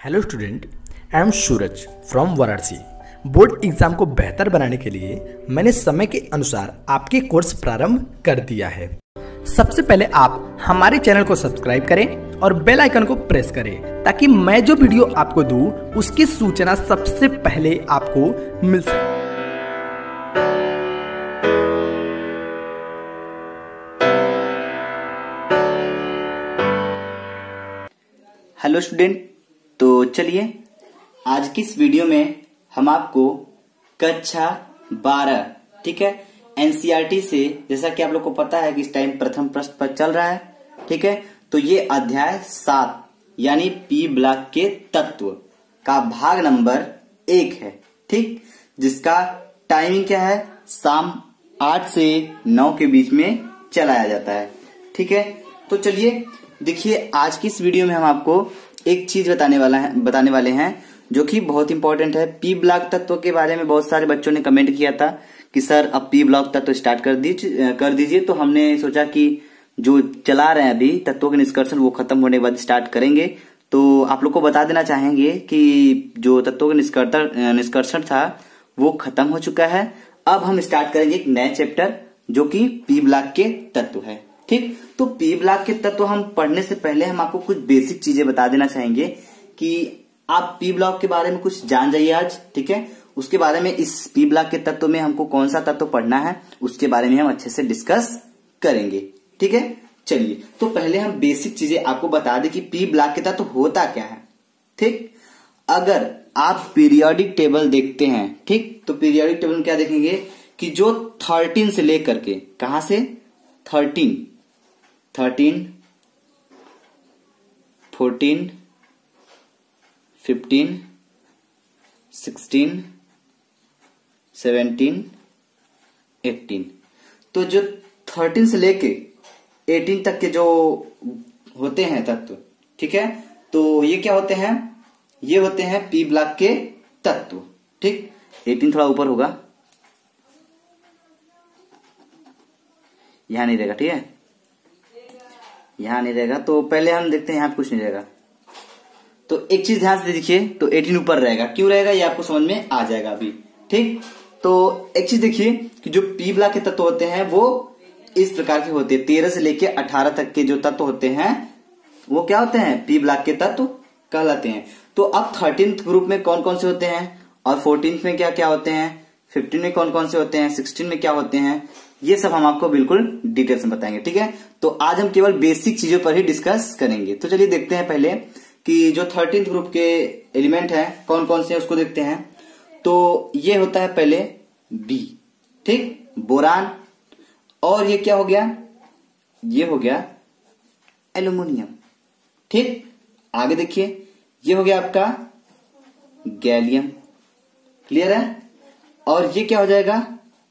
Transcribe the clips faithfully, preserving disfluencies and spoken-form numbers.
Hello student, I am Suraj from Varanasi. Board exam को बेहतर बनाने के लिए मैंने समय के अनुसार आपके कोर्स प्रारंभ कर दिया है। सबसे पहले आप हमारे चैनल को सब्सक्राइब करें और बेल आइकन को प्रेस करें ताकि मैं जो वीडियो आपको दूं उसकी सूचना सबसे पहले आपको मिल सके। हेलो स्टूडेंट, तो चलिए आज की इस वीडियो में हम आपको कक्षा बारह, ठीक है, एनसीईआरटी से, जैसा कि आप लोग को पता है कि इस टाइम प्रथम प्रश्न पर चल रहा है, ठीक है, तो ये अध्याय सात यानी पी ब्लॉक के तत्व का भाग नंबर एक है, ठीक, जिसका टाइमिंग क्या है, शाम आठ से नौ के बीच में चलाया जाता है, ठीक है। तो चलिए देखिए, आज की इस वीडियो में हम आपको एक चीज बताने वाला है बताने वाले हैं जो कि बहुत इंपॉर्टेंट है। पी ब्लॉक तत्व के बारे में बहुत सारे बच्चों ने कमेंट किया था कि सर अब पी ब्लॉक तत्व स्टार्ट कर दीजिए कर दीजिए तो हमने सोचा कि जो चला रहे हैं अभी तत्वों के निष्कर्षण वो खत्म होने के बाद स्टार्ट करेंगे। तो आप लोग को बता देना चाहेंगे कि जो तत्वों के निष्कर्षण निष्कर्षण था वो खत्म हो चुका है। अब हम स्टार्ट करेंगे एक नए चैप्टर जो कि पी ब्लॉक के तत्व है, ठीक। तो पी ब्लॉक के तत्व हम पढ़ने से पहले हम आपको कुछ बेसिक चीजें बता देना चाहेंगे कि आप पी ब्लॉक के बारे में कुछ जान जाइए आज, ठीक है। उसके बारे में इस पी ब्लॉक के तत्व में हमको कौन सा तत्व पढ़ना है उसके बारे में हम अच्छे से डिस्कस करेंगे, ठीक है। चलिए, तो पहले हम बेसिक चीजें आपको बता दें कि पी ब्लॉक के तत्व होता क्या है, ठीक। अगर आप पीरियोडिक टेबल देखते हैं, ठीक, तो पीरियोडिक टेबल में क्या देखेंगे कि जो थर्टीन से लेकर के, कहां से, thirteen thirteen fourteen fifteen sixteen seventeen eighteen, तो जो थर्टीन से लेके एटीन तक के जो होते हैं तत्व, ठीक है, तो ये क्या होते हैं, ये होते हैं पी ब्लॉक के तत्व, ठीक। एटीन थोड़ा ऊपर होगा, यहां नहीं रहेगा, ठीक है, यहां नहीं रहेगा। तो पहले हम देखते हैं, यहां कुछ नहीं रहेगा। तो एक चीज ध्यान से देखिए, तो एटीन ऊपर रहेगा, क्यों रहेगा ये आपको समझ में आ जाएगा अभी, ठीक। तो एक चीज देखिए कि जो पी ब्लॉक के तत्व होते हैं वो इस प्रकार के होते हैं। तेरह से लेके अठारह तक के जो तत्व होते हैं वो क्या होते हैं, पी ब्लॉक के तत्व कहलाते हैं। तो अब थर्टीन्थ ग्रुप में कौन कौन से होते हैं और फोर्टीन्थ में क्या क्या होते हैं, फिफ्टीन में कौन कौन से होते हैं, सिक्सटीन में क्या होते हैं, ये सब हम आपको बिल्कुल डिटेल्स में बताएंगे, ठीक है। तो आज हम केवल बेसिक चीजों पर ही डिस्कस करेंगे। तो चलिए देखते हैं पहले कि जो थर्टीन्थ ग्रुप के एलिमेंट हैं कौन कौन से हैं उसको देखते हैं। तो ये होता है पहले बी, ठीक, बोरान, और ये क्या हो गया, ये हो गया एल्यूमिनियम, ठीक। आगे देखिए, ये हो गया आपका गैलियम, क्लियर है, और ये क्या हो जाएगा,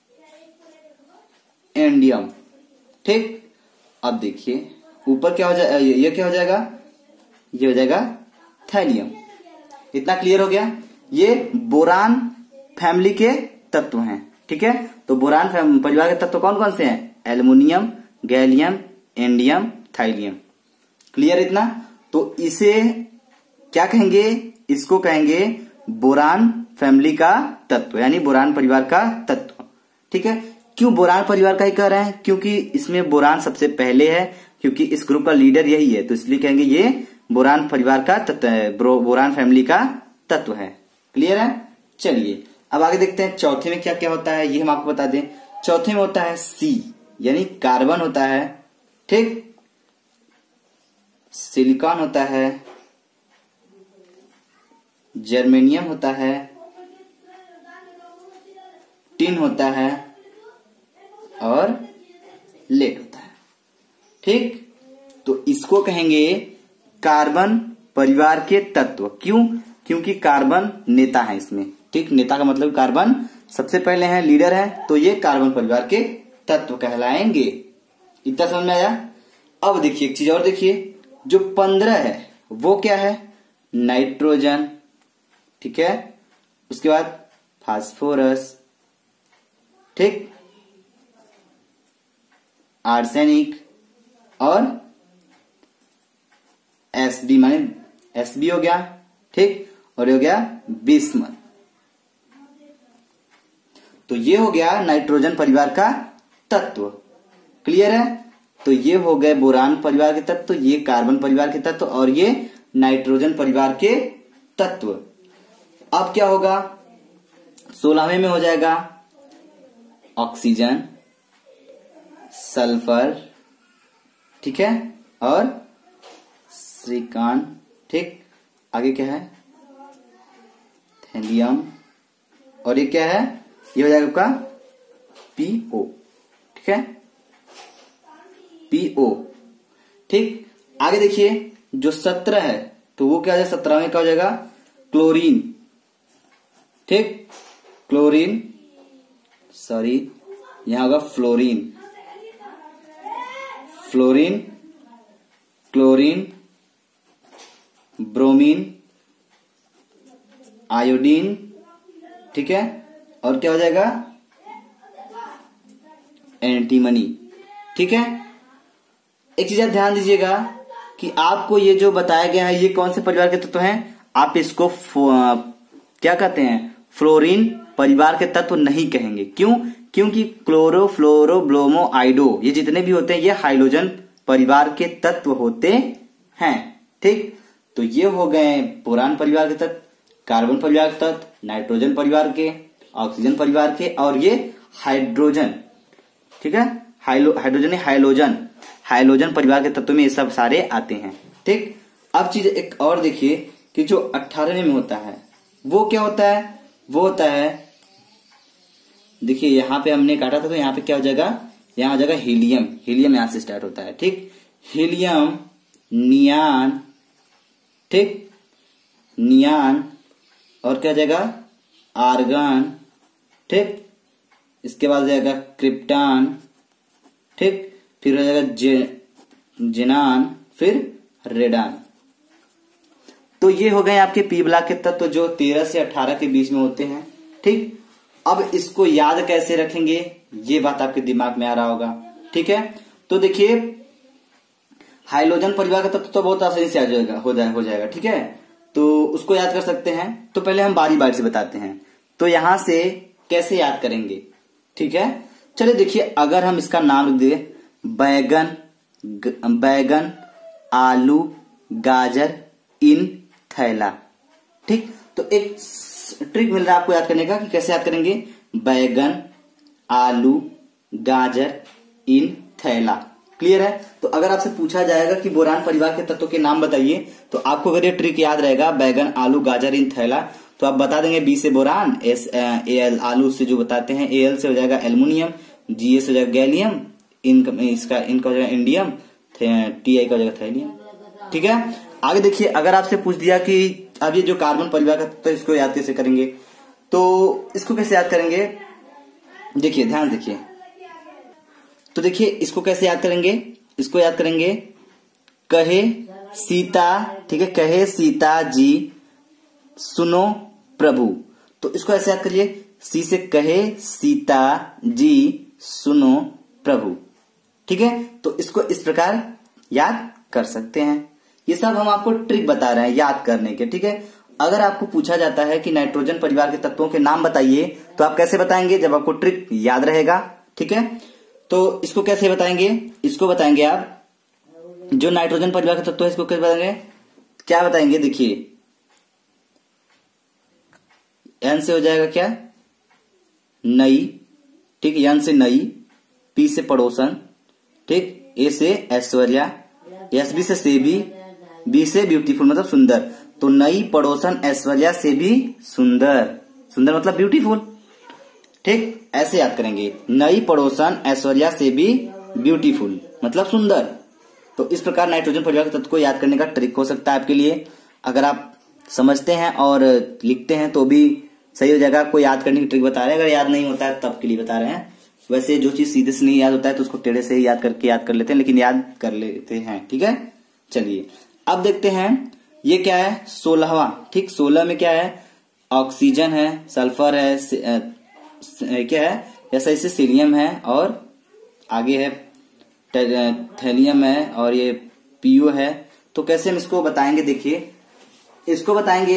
इंडियम, ठीक। अब देखिए ऊपर क्या हो जाएगा, ये क्या हो जाएगा, ये हो जाएगा थैलियम। इतना क्लियर हो गया। ये बोरान फैमिली के तत्व हैं, ठीक है। तो बोरान परिवार के तत्व कौन कौन से हैं, aluminium, gallium, indium, thallium, clear इतना। तो इसे क्या कहेंगे, इसको कहेंगे बोरान फैमिली का तत्व यानी बोरान परिवार का तत्व, ठीक है। क्यों बोरान परिवार का ही कह रहे हैं, क्योंकि इसमें बोरान सबसे पहले है, क्योंकि इस ग्रुप का लीडर यही है, तो इसलिए कहेंगे ये बोरान परिवार का तत्व है, बोरान फैमिली का तत्व है, क्लियर है। चलिए अब आगे देखते हैं चौथे में क्या क्या होता है, ये हम आपको बता दें। चौथे में होता है सी यानी कार्बन होता है, ठीक, सिलिकॉन होता है, जर्मेनियम होता है, टिन होता है और लेड होता है, ठीक। तो इसको कहेंगे कार्बन परिवार के तत्व। क्यों, क्योंकि कार्बन नेता है इसमें, ठीक, नेता का मतलब कार्बन सबसे पहले है, लीडर है, तो ये कार्बन परिवार के तत्व कहलाएंगे। इतना समझ में आया। अब देखिए एक चीज और देखिए, जो पंद्रह है वो क्या है, नाइट्रोजन, ठीक है, उसके बाद फास्फोरस, ठीक, आर्सेनिक और एस बी माने एस बी हो गया, ठीक, और ये हो गया बिस्मथ। तो ये हो गया नाइट्रोजन परिवार का तत्व। क्लियर है? तो ये हो गए बोरान परिवार के तत्व, ये कार्बन परिवार के तत्व और ये नाइट्रोजन परिवार के तत्व। अब क्या होगा? सोलहवें में हो जाएगा ऑक्सीजन, सल्फर, ठीक है, और सिलिकॉन। ठीक, आगे क्या है? थैलियम, और ये क्या है? ये हो जाएगा आपका पीओ। ठीक है, पीओ। ठीक, आगे देखिए जो सत्रह है तो वो क्या हो जाएगा? सत्रह में क्या हो जाएगा? क्लोरीन। ठीक, क्लोरीन, सॉरी यहां होगा fluorine, fluorine, chlorine, bromine, iodine. ठीक है, और क्या हो जाएगा? एंटीमनी। ठीक है, एक चीज आप ध्यान दीजिएगा कि आपको ये जो बताया गया है ये कौन से परिवार के तत्व हैं? आप इसको क्या कहते हैं? फ्लोरीन परिवार के तत्व नहीं कहेंगे। क्यों? क्योंकि क्लोरो, फ्लोरो, ब्रोमो, आइडो ये जितने भी होते हैं ये हाइड्रोजन परिवार के तत्व होते हैं। ठीक, तो ये हो गए बोरान परिवार के तत्व, कार्बन परिवार के तत्व, नाइट्रोजन परिवार के, ऑक्सीजन परिवार के, और ये हाइड्रोजन। ठीक है, हाइड्रोजन हाइलोजन हाइलोजन परिवार के तत्व में ये सब सारे आते हैं। ठीक, अब चीज एक और देखिए कि जो अठारहवें में होता है वो क्या होता है? वो होता है, देखिए यहां पे हमने काटा था तो यहां पे क्या हो जाएगा? यहां हो जाएगा हीलियम। हीलियम यहां से स्टार्ट होता है। ठीक, हीलियम, नियान, ठीक, नियान, और क्या हो जाएगा? आर्गन। ठीक, इसके बाद हो जाएगा क्रिप्टॉन। ठीक, फिर हो जाएगा जे, जेनान, फिर रेडान। तो ये हो गए आपके पी ब्लॉक के तत्व जो तेरह से अठारह के बीच में होते हैं। ठीक, अब इसको याद कैसे रखेंगे ये बात आपके दिमाग में आ रहा होगा। ठीक है, तो देखिए हाइड्रोजन परिवार का तत्व तो बहुत आसानी से आ जाएगा, हो जाए हो जाएगा। ठीक है, तो उसको याद कर सकते हैं। तो पहले हम बारी बारी से बताते हैं। तो यहां से कैसे याद करेंगे? ठीक है, चलिए देखिए, अगर हम इसका नाम लिख दें बैगन, बैगन, आलू, गाजर, इन, थैला। ठीक, तो एक ट्रिक मिल रहा है आपको याद करने का कि कैसे याद करेंगे? बैगन, आलू, गाजर, इन, थैला। क्लियर है? तो अगर आपसे पूछा जाएगा कि बोरान परिवार के तत्वों के नाम बताइए तो आपको अगर ये ट्रिक याद रहेगा बैगन, आलू, गाजर, इन, थैला, तो आप बता देंगे बी से बोरान, एस ए एल आलू से जो बताते हैं, ए एल से हो जाएगा एल्युमिनियम, जी ए से हो जाएगा गैलियम, इन इसका इनका हो जाएगा इंडियम, टी आई का हो जाएगा थैलियम। ठीक है, आगे देखिए, अगर आपसे पूछ दिया कि अब ये जो कार्बन परिवार का तत्व इसको याद कैसे करेंगे, तो इसको कैसे याद करेंगे? देखिए ध्यान देखिए, तो देखिए इसको कैसे याद करेंगे? इसको याद करेंगे कहे सीता, ठीक है, कहे सीता जी सुनो प्रभु। तो इसको ऐसे याद करिए, सी से कहे सीता जी सुनो प्रभु। ठीक है, तो इसको इस प्रकार याद कर सकते हैं। ये सब हम आपको ट्रिक बता रहे हैं याद करने के। ठीक है, अगर आपको पूछा जाता है कि नाइट्रोजन परिवार के तत्वों के नाम बताइए तो आप कैसे बताएंगे? जब आपको ट्रिक याद रहेगा। ठीक है, तो इसको कैसे बताएंगे? इसको बताएंगे आप जो नाइट्रोजन परिवार का तत्व है इसको कैसे बताएंगे? क्या बताएंगे? देखिए एन से हो जाएगा क्या? नई। ठीक, एन से नई, पी से पड़ोसन, ठीक, ए से ऐश्वर्या, एस बी से सेबी, बी से ब्यूटीफुल मतलब सुंदर। तो नई, पड़ोसन, ऐश्वर्या से भी सुंदर। सुंदर मतलब ब्यूटीफुल। ठीक, ऐसे याद करेंगे, नई, पड़ोसन, ऐश्वर्या से भी ब्यूटीफुल मतलब सुंदर। तो इस प्रकार नाइट्रोजन परिवार के तत्व को याद करने का ट्रिक हो सकता है आपके लिए। अगर आप समझते हैं और लिखते हैं तो भी सही हो जाएगा। आपको याद करने की ट्रिक बता रहे हैं, अगर याद नहीं होता है तब के लिए बता रहे हैं। वैसे जो चीज सीधे से नहीं याद होता है तो उसको टेढ़े से ही याद करके याद कर लेते हैं, लेकिन याद कर लेते हैं। ठीक है, चलिए अब देखते हैं ये क्या है? सोलहवां। ठीक, सोलह में क्या है? ऑक्सीजन है, सल्फर है, से, आ, से, क्या है ऐसा, इसे सीलियम है, और आगे है थैलियम है, और ये पीओ है। तो कैसे हम इसको बताएंगे? देखिए इसको बताएंगे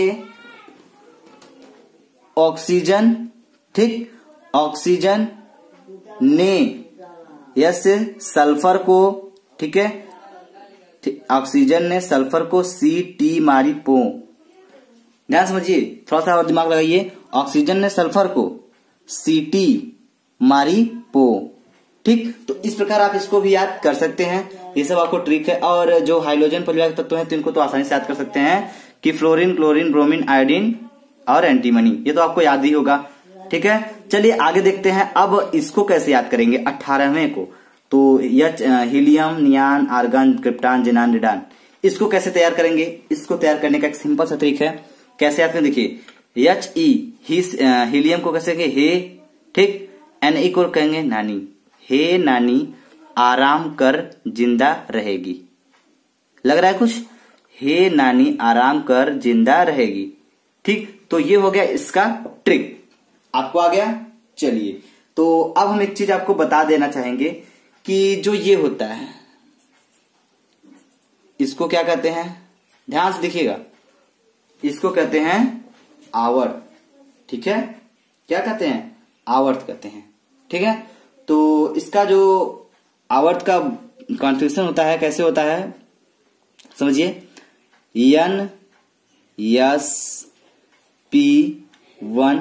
ऑक्सीजन, ठीक, ऑक्सीजन ने यस सल्फर को, ठीक है, ऑक्सीजन ने सल्फर को सी टी मारी पो। ध्यान समझिए, थोड़ा सा और दिमाग लगाइए। ऑक्सीजन ने सल्फर को सी टी मारी पो, ठीक। तो इस प्रकार आप इसको भी याद कर सकते हैं। ये सब आपको ट्रिक है। और जो हाइड्रोजन परिवार के तत्व हैं तो इनको तो आसानी से याद कर सकते हैं कि फ्लोरीन, क्लोरीन, ब्रोमीन, आयोडीन और एंटीमनी, ये तो आपको याद ही होगा, ठीक है। चलिए आगे देखते हैं। अब इसको कैसे याद करेंगे अठारहवें को, तो H helium, neon, argon, krypton, xenon, radon, इसको कैसे तैयार करेंगे? इसको तैयार करने का एक सिंपल सा तरीका है। कैसे याद करें, देखिए एच ई हीलियम को कैसे कहेंगे हे, ठीक, एन ई को कहेंगे नानी, हे नानी आराम कर जिंदा रहेगी। लग रहा है कुछ? हे नानी आराम कर जिंदा रहेगी, ठीक। तो ये हो गया इसका ट्रिक, आपको आ गया। चलिए, तो अब हम एक चीज आपको बता देना चाहेंगे कि जो ये होता है इसको क्या कहते हैं, ध्यान से देखिएगा, इसको कहते हैं आवर्त, ठीक है। क्या कहते हैं? आवर्त कहते हैं, ठीक है। तो इसका जो आवर्त का कॉन्फ़िगरेशन होता है कैसे होता है समझिए, N S P one,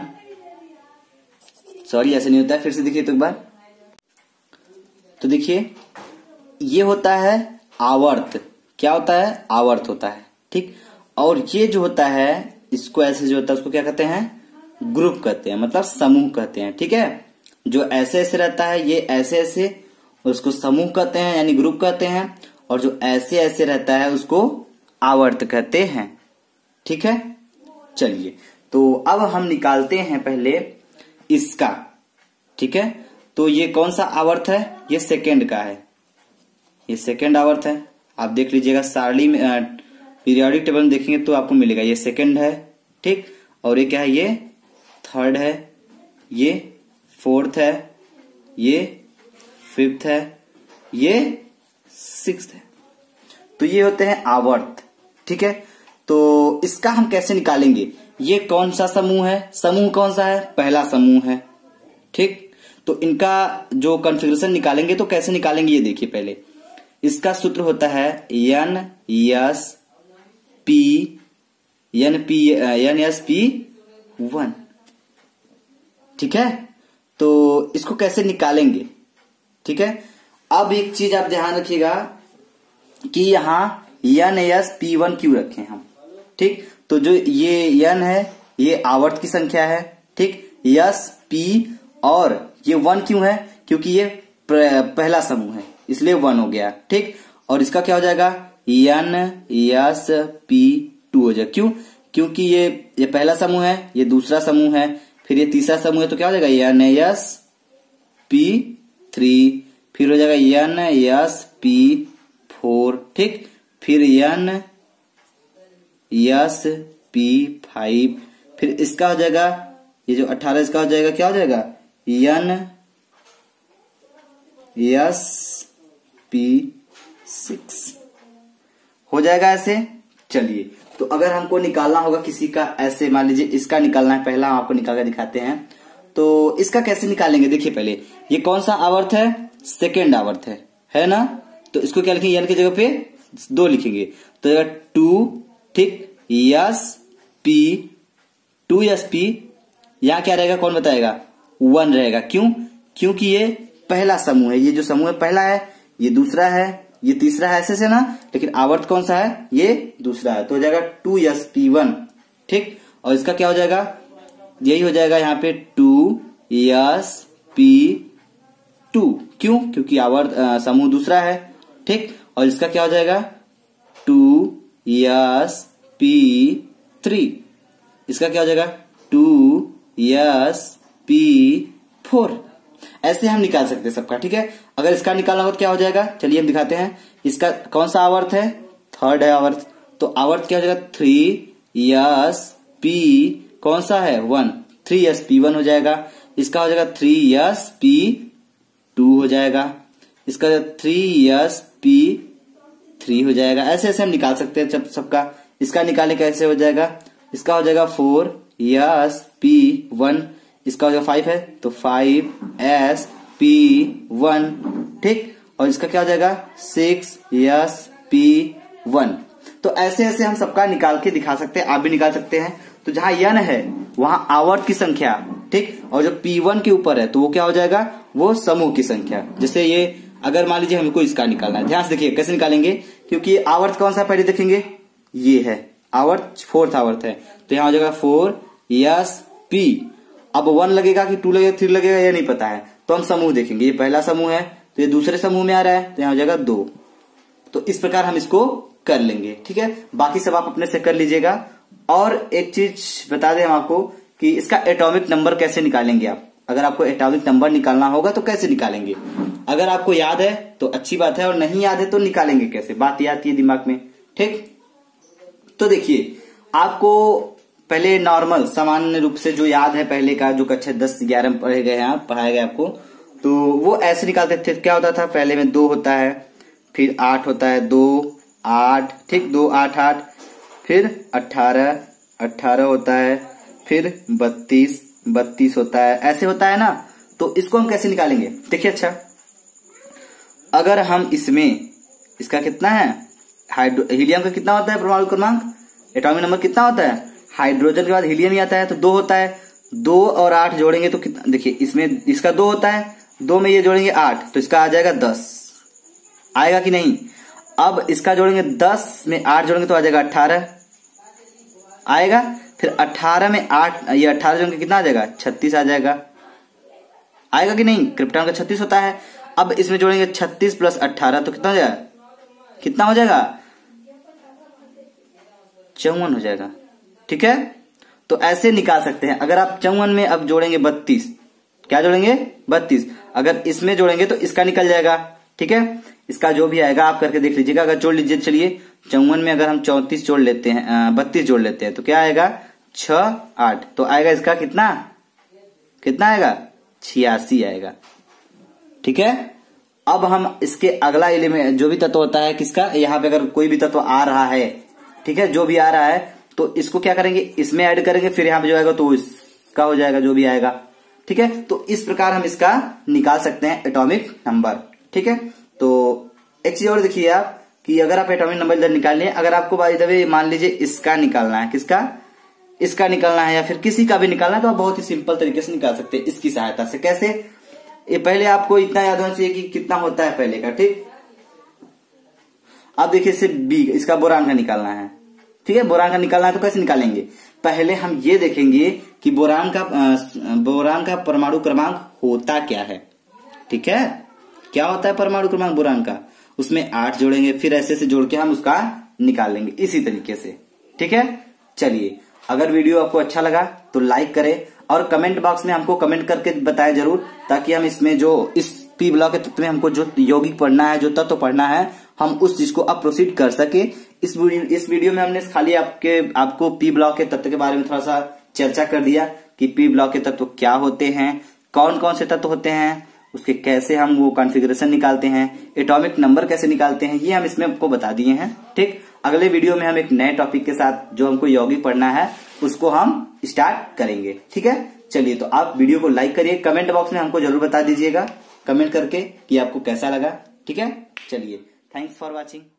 sorry ऐसे नहीं होता है, फिर से देखिए तो एक बार। तो देखिए ये होता है आवर्त, क्या होता है? आवर्त होता है, ठीक। और ये जो होता है इसको ऐसे जो होता है उसको क्या कहते हैं? ग्रुप कहते हैं, मतलब समूह कहते हैं, ठीक है। जो ऐसे ऐसे रहता है ये ऐसे ऐसे, उसको समूह कहते हैं यानी ग्रुप कहते हैं। और जो ऐसे ऐसे रहता है उसको आवर्त कहते हैं, ठीक है। चलिए, तो अब हम निकालते हैं पहले इसका, ठीक है। तो ये कौन सा आवर्त है? ये सेकेंड का है, ये सेकेंड आवर्त है। आप देख लीजिएगा सारणी में, पीरियोडिक टेबल में देखेंगे तो आपको मिलेगा ये सेकेंड है, ठीक। और ये क्या है? ये थर्ड है, ये फोर्थ है, ये फिफ्थ है, ये सिक्स्थ है। तो ये होते हैं आवर्त, ठीक है। तो इसका हम कैसे निकालेंगे? ये कौन सा समूह है? समूह कौन सा है? पहला समूह है, ठीक। तो इनका जो कॉन्फ़िगरेशन निकालेंगे तो कैसे निकालेंगे ये देखिए। पहले इसका सूत्र होता है N S P N P N S P one, ठीक है। तो इसको कैसे निकालेंगे, ठीक है। अब एक चीज आप ध्यान रखिएगा कि यहां एन एस पी वन क्यों रखे हम, ठीक। तो जो ये एन है ये आवर्त की संख्या है, ठीक। एस पी और ये वन क्यों है? क्योंकि ये पहला समूह है इसलिए वन हो गया, ठीक। और इसका क्या हो जाएगा? एन एस पी टू हो जाएगा। क्यों? क्योंकि ये ये पहला समूह है, ये दूसरा समूह है, फिर ये तीसरा समूह है, तो क्या हो जाएगा? एन एस पी थ्री, फिर हो जाएगा एन एस पी फोर, ठीक। फिर एन एस पी फाइव, फिर इसका हो जाएगा ये जो अठारह, इसका हो जाएगा क्या हो जाएगा? एन एस पी सिक्स हो जाएगा ऐसे। चलिए, तो अगर हमको निकालना होगा किसी का, ऐसे मान लीजिए इसका निकालना है, पहला हम आपको निकाल कर दिखाते हैं। तो इसका कैसे निकालेंगे? देखिए पहले ये कौन सा आवर्त है? सेकेंड आवर्त है, है ना। तो इसको क्या लिखेंगे? एन की जगह पे दो लिखेंगे तो टू, ठीक। S P two S P, यहां क्या रहेगा कौन बताएगा? वन रहेगा। क्यों? क्योंकि ये पहला समूह है, ये जो समूह है पहला है, ये दूसरा है, ये तीसरा है, ऐसे से ना। लेकिन आवर्त कौन सा है? ये दूसरा है, तो हो जाएगा टू एस पी वन, ठीक। और इसका क्या हो जाएगा? यही हो जाएगा यहाँ पे टू एस पी टू। क्यों? क्योंकि आवर्त समूह दूसरा है, ठीक। और इसका क्या हो जाएगा? टू एस पी थ्री, इसका क्या हो जाएगा? Two S P four. ऐसे हम निकाल सकते हैं सबका, ठीक है। अगर इसका निकालना हो तो क्या हो जाएगा? चलिए हम दिखाते हैं। इसका कौन सा आवर्त है? थर्ड है आवर्त, तो आवर्त क्या हो जाएगा? थ्री एस पी कौन सा है? One, three S P one हो जाएगा। इसका हो जाएगा थ्री एस पी टू हो जाएगा, इसका थ्री एस पी थ्री हो जाएगा। ऐसे ऐसे हम निकाल सकते हैं सब सबका। इसका निकाले कैसे हो जाएगा, इसका हो जाएगा फोर एस पी वन, इसका हो जाएगा फाइव है तो फाइव एस पी वन, ठीक। और इसका क्या हो जाएगा सिक्स एस पी वन। तो ऐसे ऐसे हम सबका निकाल के दिखा सकते हैं, आप भी निकाल सकते हैं। तो जहां यन है वहां आवर्त की संख्या, ठीक, और जो पी वन के ऊपर है तो वो क्या हो जाएगा, वो समूह की संख्या। जैसे ये अगर मान लीजिए हमको इसका निकालना है, ध्यान से देखिए कैसे निकालेंगे, क्योंकि ये आवर्त कौन सा पहले देखेंगे, ये है आवर्त, फोर्थ आवर्त है, तो यहां हो जाएगा फोर एस पी। अब वन लगेगा कि टू लगेगा, थ्री लगेगा, ये नहीं पता है, तो हम समूह देखेंगे। ये पहला समूह है तो ये दूसरे समूह में आ रहा है, तो यहां हो जाएगा दो। तो इस प्रकार हम इसको कर लेंगे, ठीक है। बाकी सब आप अपने से कर लीजिएगा। और एक चीज बता दें हम आपको कि इसका एटॉमिक नंबर कैसे निकालेंगे आप। अगर आपको एटॉमिक नंबर निकालना होगा तो कैसे निकालेंगे, अगर आपको याद है तो अच्छी बात है, और नहीं याद है तो निकालेंगे कैसे, बात ये आती है दिमाग में, ठीक। तो देखिए आपको पहले नॉर्मल सामान्य रूप से जो याद है पहले का, जो कक्षा दस ग्यारह में पढ़े गए हैं, पढ़ाया गया आपको, तो वो ऐसे निकालते थे। क्या होता था, पहले में दो होता है, फिर आठ होता है, दो आठ, ठीक, दो आठ आठ, फिर अठारह अठारह होता है, फिर बत्तीस बत्तीस होता है, ऐसे होता है ना। तो इसको हम कैसे निकालेंगे, देखिए। अच्छा, अगर हम इसमें, इसका कितना है, हाइड्रो हीलियम का कितना होता है परमाणु क्रमांक, एटॉमिक नंबर कितना होता है, हाइड्रोजन के बाद हीलियम ही आता है तो दो होता है, दो और आठ जोड़ेंगे तो कितना, देखिए इसमें इसका दो होता है, दो में ये जोड़ेंगे आठ, तो इसका आ जाएगा दस, आएगा कि नहीं। अब इसका जोड़ेंगे दस में आठ जोड़ेंगे तो आ जाएगा अठारह, आएगा। फिर अठारह में आठ, ये अठारह जोड़ेंगे कितना आ जाएगा, छत्तीस आ जाएगा, आएगा कि नहीं। क्रिप्टॉन का छत्तीस होता है। अब इसमें जोड़ेंगे छत्तीस प्लस अठारह तो कितना हो जाएगा, कितना हो जाएगा, चौवन हो जाएगा, ठीक है। तो ऐसे निकाल सकते हैं। अगर आप चौवन में अब जोड़ेंगे बत्तीस, क्या जोड़ेंगे बत्तीस, अगर इसमें जोड़ेंगे तो इसका निकल जाएगा, ठीक है। इसका जो भी आएगा आप करके देख लीजिएगा। अगर जोड़ लीजिए, चलिए चौवन में अगर हम चौतीस जोड़ लेते हैं, बत्तीस जोड़ लेते हैं तो क्या आएगा, छ आठ, तो आएगा इसका कितना, कितना आएगा, छियासी आएगा, ठीक है। अब हम इसके अगला एलिमेंट जो भी तत्व होता है किसका, यहाँ पे अगर कोई भी तत्व आ रहा है, ठीक है, जो भी आ रहा है तो इसको क्या करेंगे, इसमें ऐड करेंगे, फिर यहाँ पे जो आएगा तो इसका हो जाएगा जो भी आएगा, ठीक है। तो इस प्रकार हम इसका निकाल सकते हैं एटॉमिक नंबर, ठीक है। तो एक चीज और देखिए आप कि अगर आप एटॉमिक नंबर इधर निकाल लें, अगर आपको बाय द वे मान लीजिए इसका निकालना है, किसका, इसका निकालना है या फिर किसी का भी निकालना है, तो आप बहुत ही सिंपल तरीके से निकाल सकते हैं इसकी सहायता से। कैसे, ये पहले आपको इतना याद होना चाहिए कि कितना होता है पहले का, ठीक। अब देखिए सिर्फ बी, इसका बोरान का निकालना है, ठीक है। बोरान का निकालना है तो कैसे निकालेंगे, पहले हम ये देखेंगे कि बोरान का बोरान का परमाणु क्रमांक होता क्या है, ठीक है। क्या होता है परमाणु क्रमांक बोरान का, उसमें आठ जोड़ेंगे, फिर ऐसे से जोड़ के हम उसका निकाल लेंगे इसी तरीके से, ठीक है। चलिए, अगर वीडियो आपको अच्छा लगा तो लाइक करें और कमेंट बॉक्स में हमको कमेंट करके बताएं जरूर, ताकि हम इसमें जो इस पी ब्लॉक के तत्व में हमको जो यौगिक पढ़ना है, जो तत्व पढ़ना है, हम उस चीज को अब प्रोसीड कर सके। इस वीडियो इस वीडियो में हमने खाली आपके आपको पी ब्लॉक के तत्व के बारे में थोड़ा सा चर्चा कर दिया कि पी ब्लॉक के तत्व क्या होते हैं, कौन कौन से तत्व होते हैं, उसके कैसे हम वो कॉन्फ़िगरेशन निकालते हैं, एटॉमिक नंबर कैसे निकालते हैं, ये हम इसमें आपको बता दिए हैं, ठीक। अगले वीडियो में हम एक नए टॉपिक के साथ जो हमको यौगिक पढ़ना है उसको हम स्टार्ट करेंगे, ठीक है। चलिए, तो आप वीडियो को लाइक करिए, कमेंट बॉक्स में हमको जरूर बता दीजिएगा कमेंट करके कि आपको कैसा लगा, ठीक है। चलिए, थैंक्स फॉर वॉचिंग।